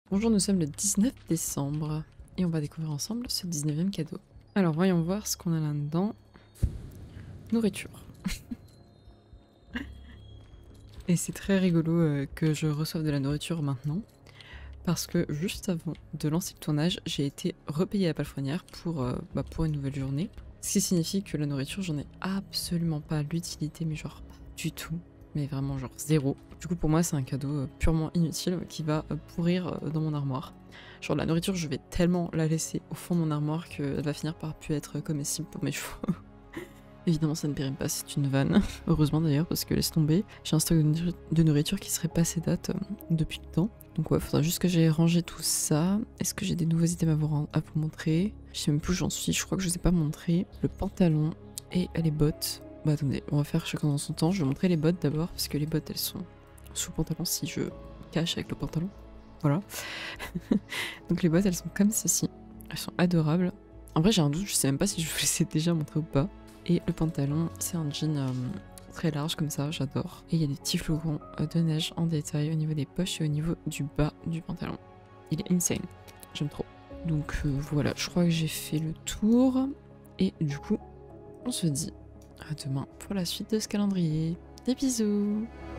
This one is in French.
Bonjour, nous sommes le 19 décembre et on va découvrir ensemble ce 19e cadeau. Alors voyons voir ce qu'on a là-dedans. Nourriture. Et c'est très rigolo que je reçoive de la nourriture maintenant, parce que juste avant de lancer le tournage, j'ai été repayée à la palefrenière pour une nouvelle journée. Ce qui signifie que la nourriture, j'en ai absolument pas l'utilité, mais genre pas du tout. Mais vraiment genre zéro. Du coup pour moi c'est un cadeau purement inutile qui va pourrir dans mon armoire. Genre la nourriture je vais tellement la laisser au fond de mon armoire qu'elle va finir par plus être comestible pour mes chevaux. Évidemment ça ne périme pas, c'est une vanne. Heureusement d'ailleurs parce que laisse tomber, j'ai un stock de nourriture qui serait passé date depuis le temps. Donc ouais, faudra juste que j'ai rangé tout ça. Est-ce que j'ai des nouveaux items à vous montrer? Je sais même plus où j'en suis, je crois que je ne sais pas montrer. Le pantalon et les bottes. Bah attendez, on va faire chacun dans son temps. Je vais montrer les bottes d'abord, parce que les bottes elles sont sous le pantalon si je cache avec le pantalon. Voilà. Donc les bottes elles sont comme ceci. Elles sont adorables. En vrai j'ai un doute, je sais même pas si je vous les ai déjà montrées ou pas. Et le pantalon, c'est un jean très large comme ça, j'adore. Et il y a des petits flocons de neige en détail au niveau des poches et au niveau du bas du pantalon. Il est insane, j'aime trop. Donc voilà, je crois que j'ai fait le tour. Et du coup, on se dit à demain pour la suite de ce calendrier. Des bisous!